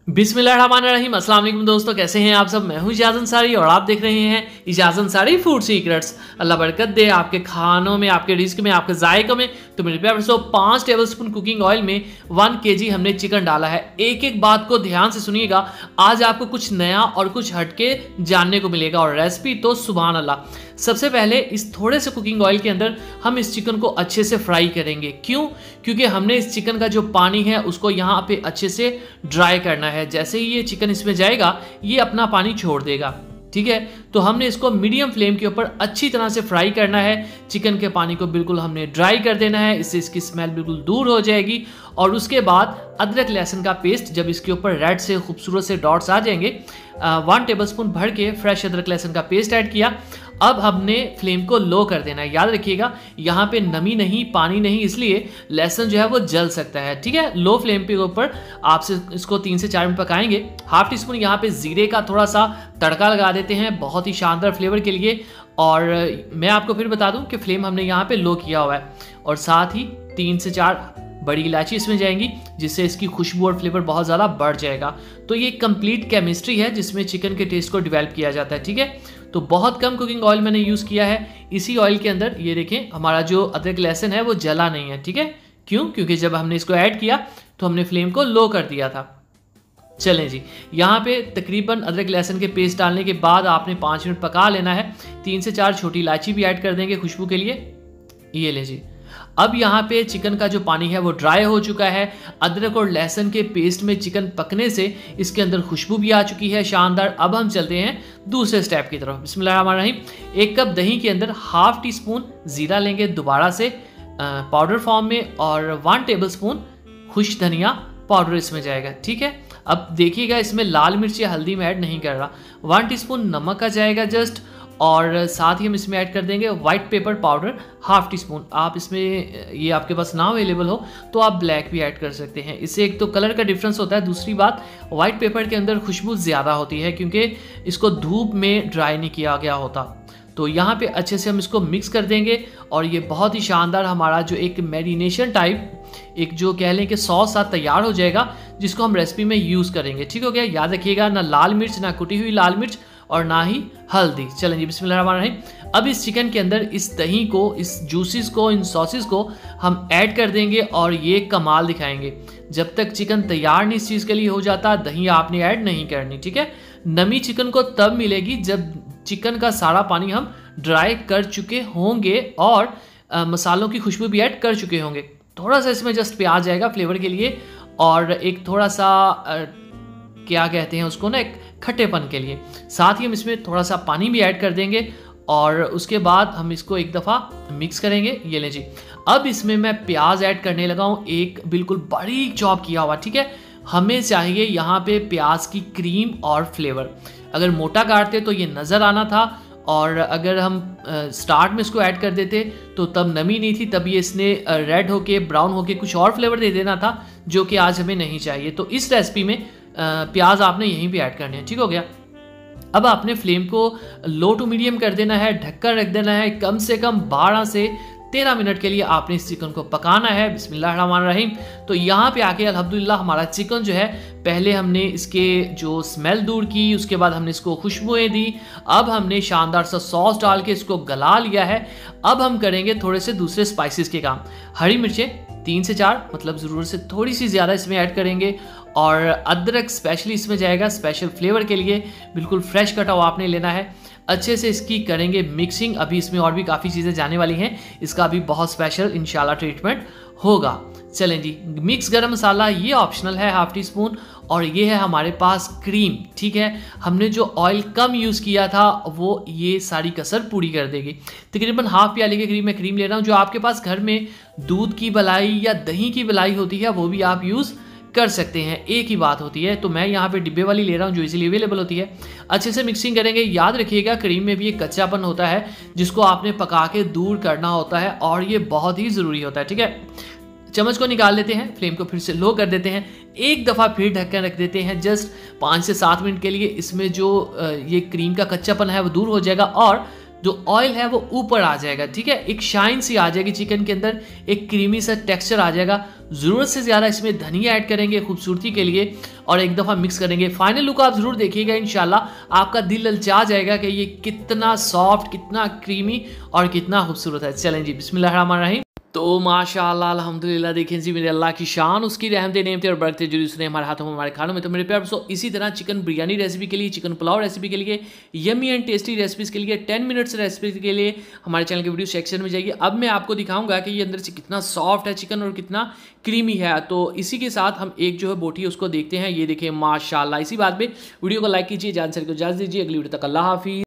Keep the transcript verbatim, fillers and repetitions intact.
बिस्मिल्लाहिर्रहमानिर्रहीम। अस्सलाम वालेकुम दोस्तों, कैसे हैं आप सब। मैं हूं इजाज़ अंसारी और आप देख रहे हैं इजाज़ अंसारी फूड सीक्रेट्स। अल्लाह बरकत दे आपके खानों में, आपके रिस्क में, आपके जायकों में। तो मेरे प्यारे दोस्तों, पाँच टेबलस्पून कुकिंग ऑयल में वन केजी हमने चिकन डाला है। एक एक बात को ध्यान से सुनिएगा, आज आपको कुछ नया और कुछ हटके जानने को मिलेगा और रेसिपी तो सुभान अल्लाह। सबसे पहले इस थोड़े से कुकिंग ऑयल के अंदर हम इस चिकन को अच्छे से फ्राई करेंगे। क्यों? क्योंकि हमने इस चिकन का जो पानी है उसको यहाँ पे अच्छे से ड्राई करना है। जैसे ही ये चिकन इसमें जाएगा ये अपना पानी छोड़ देगा, ठीक है। तो हमने इसको मीडियम फ्लेम के ऊपर अच्छी तरह से फ्राई करना है। चिकन के पानी को बिल्कुल हमने ड्राई कर देना है, इससे इसकी स्मेल बिल्कुल दूर हो जाएगी। और उसके बाद अदरक लहसुन का पेस्ट, जब इसके ऊपर रेड से खूबसूरत से डॉट्स आ जाएंगे, वन टेबलस्पून भर के फ्रेश अदरक लहसुन का पेस्ट ऐड किया। अब हमने फ्लेम को लो कर देना है। याद रखिएगा यहाँ पे नमी नहीं, पानी नहीं, इसलिए लहसुन जो है वो जल सकता है, ठीक है। लो फ्लेम पे ऊपर आपसे इसको तीन से चार मिनट पकाएंगे। हाफ टी स्पून यहाँ पे जीरे का थोड़ा सा तड़का लगा देते हैं, बहुत ही शानदार फ्लेवर के लिए। और मैं आपको फिर बता दूं कि फ्लेम हमने यहाँ पे लो किया हुआ है। और साथ ही तीन से चार बड़ी इलायची इसमें जाएंगी, जिससे इसकी खुशबू और फ्लेवर बहुत ज़्यादा बढ़ जाएगा। तो ये कंप्लीट केमिस्ट्री है जिसमें चिकन के टेस्ट को डेवलप किया जाता है, ठीक है। तो बहुत कम कुकिंग ऑयल मैंने यूज़ किया है। इसी ऑयल के अंदर ये देखें हमारा जो अदरक लहसुन है वो जला नहीं है, ठीक है। क्यों? क्योंकि जब हमने इसको ऐड किया तो हमने फ्लेम को लो कर दिया था। चलें जी, यहाँ पे तकरीबन अदरक लहसुन के पेस्ट डालने के बाद आपने पाँच मिनट पका लेना है। तीन से चार छोटी इलायची भी ऐड कर देंगे खुशबू के लिए। ये ले जी, अब यहाँ पे चिकन का जो पानी है वो ड्राई हो चुका है। अदरक और लहसुन के पेस्ट में चिकन पकने से इसके अंदर खुशबू भी आ चुकी है शानदार। अब हम चलते हैं दूसरे स्टेप की तरफ। बिस्मिल्लाहिर्रहमानिर्रहीम। एक कप दही के अंदर हाफ टी स्पून जीरा लेंगे दोबारा से पाउडर फॉर्म में, और वन टेबल स्पून खुश धनिया पाउडर इसमें जाएगा, ठीक है। अब देखिएगा इसमें लाल मिर्च या हल्दी में ऐड नहीं कर रहा। वन टीस्पून नमक का जाएगा जस्ट, और साथ ही हम इसमें ऐड कर देंगे white pepper powder half teaspoon. आप इसमें ये आपके पास ना अवेलेबल हो तो आप ब्लैक भी ऐड कर सकते हैं। इससे एक तो कलर का डिफरेंस होता है, दूसरी बात वाइट पेपर के अंदर खुशबू ज़्यादा होती है क्योंकि इसको धूप में ड्राई नहीं किया गया होता। तो यहाँ पे अच्छे से हम इसको मिक्स कर देंगे और ये बहुत ही शानदार हमारा जो एक मैरिनेशन टाइप, एक जो कह लें कि सॉस साथ तैयार हो जाएगा, जिसको हम रेसिपी में यूज़ करेंगे, ठीक हो गया। याद रखिएगा ना लाल मिर्च, ना कुटी हुई लाल मिर्च, और ना ही हल्दी। चलें जी, बिस्मिल्लाहिर्रहमानिर्रहीम। अब इस चिकन के अंदर इस दही को, इस जूसेस को, इन सॉसेस को हम ऐड कर देंगे और ये कमाल दिखाएंगे। जब तक चिकन तैयार नहीं इस चीज़ के लिए हो जाता, दही आपने ऐड नहीं करनी, ठीक है। नमी चिकन को तब मिलेगी जब चिकन का सारा पानी हम ड्राई कर चुके होंगे और आ, मसालों की खुशबू भी ऐड कर चुके होंगे। थोड़ा सा इसमें जस्ट प्याज जाएगा फ्लेवर के लिए, और एक थोड़ा सा आ, क्या कहते हैं उसको ना, एक खट्टेपन के लिए। साथ ही हम इसमें थोड़ा सा पानी भी ऐड कर देंगे और उसके बाद हम इसको एक दफ़ा मिक्स करेंगे। ये लें जी, अब इसमें मैं प्याज ऐड करने लगा हूँ, एक बिल्कुल बारीक चॉप किया हुआ, ठीक है। हमें चाहिए यहाँ पे प्याज की क्रीम और फ्लेवर। अगर मोटा काटते तो ये नज़र आना था, और अगर हम स्टार्ट में इसको ऐड कर देते तो तब नमी नहीं थी, तब ये इसने रेड होके ब्राउन होके कुछ और फ्लेवर दे देना था, जो कि आज हमें नहीं चाहिए। तो इस रेसिपी में प्याज आपने यहीं पे ऐड करने हैं, ठीक हो गया। अब आपने फ्लेम को लो टू मीडियम कर देना है, ढककर रख देना है। कम से कम बारह से तेरह मिनट के लिए आपने इस चिकन को पकाना है। बिस्मिल्लाहिर्रहमानिर्रहीम। तो यहाँ पे आके अल्हम्दुलिल्लाह हमारा चिकन जो है, पहले हमने इसके जो स्मेल दूर की, उसके बाद हमने इसको खुशबुएं दी, अब हमने शानदार सा सॉस डाल के इसको गला लिया है। अब हम करेंगे थोड़े से दूसरे स्पाइसेस के काम। हरी मिर्चें तीन से चार, मतलब ज़रूरत से थोड़ी सी ज़्यादा इसमें ऐड करेंगे, और अदरक स्पेशली इसमें जाएगा स्पेशल फ्लेवर के लिए। बिल्कुल फ्रेश कटा हुआ आपने लेना है। अच्छे से इसकी करेंगे मिक्सिंग। अभी इसमें और भी काफ़ी चीज़ें जाने वाली हैं, इसका भी बहुत स्पेशल इंशाल्लाह ट्रीटमेंट होगा। चलें जी, मिक्स गरम मसाला ये ऑप्शनल है हाफ टी स्पून, और ये है हमारे पास क्रीम, ठीक है। हमने जो ऑयल कम यूज़ किया था वो ये सारी कसर पूरी कर देगी। तकरीबन हाफ प्याले के करीब मैं क्रीम ले रहा हूँ। जो आपके पास घर में दूध की बलाई या दही की बलाई होती है वो भी आप यूज़ कर सकते हैं, एक ही बात होती है। तो मैं यहाँ पे डिब्बे वाली ले रहा हूँ जो इजीली अवेलेबल होती है। अच्छे से मिक्सिंग करेंगे। याद रखिएगा क्रीम में भी एक कच्चापन होता है जिसको आपने पका के दूर करना होता है, और ये बहुत ही ज़रूरी होता है, ठीक है। चम्मच को निकाल लेते हैं, फ्लेम को फिर से लो कर देते हैं, एक दफ़ा फिर ढक्कन रख देते हैं जस्ट पाँच से सात मिनट के लिए। इसमें जो ये क्रीम का कच्चापन है वो दूर हो जाएगा और जो ऑयल है वो ऊपर आ जाएगा, ठीक है। एक शाइन सी आ जाएगी चिकन के अंदर, एक क्रीमी सा टेक्सचर आ जाएगा। ज़रूरत से ज़्यादा इसमें धनिया ऐड करेंगे खूबसूरती के लिए और एक दफ़ा मिक्स करेंगे। फाइनल लुक आप ज़रूर देखिएगा, इंशाल्लाह आपका दिल ललचा जाएगा कि ये कितना सॉफ्ट, कितना क्रीमी और कितना खूबसूरत है। चलें जी, बिस्मिल्लाहिर्रहमानिर्रहीम। तो माशाअल्लाह अल्हम्दुलिल्लाह, देखें जी मेरे अल्लाह की शान, उसकी रहमतें नेमतें और बरकतें जो उसने हमारे हाथों में हमारे खानों में। तो मेरे प्यार दोस्तों, इसी तरह चिकन बिरयानी रेसिपी के लिए, चिकन पुलाव रेसिपी के लिए, यमी एंड टेस्टी रेसिपीज़ के लिए, टेन मिनट्स रेसिपी के लिए हमारे चैनल के वीडियो सेक्शन में जाइए। अब मैं आपको दिखाऊंगा कि ये अंदर से कितना सॉफ्ट है चिकन और कितना क्रीमी है। तो इसी के साथ हम एक जो है बोटी है उसको देखते हैं। ये देखें माशाल्लाह। इसी बात पे वीडियो को लाइक कीजिए, जान सर को इजाज़त दीजिए, अगली वीडियो तक अल्लाह हाफिज़।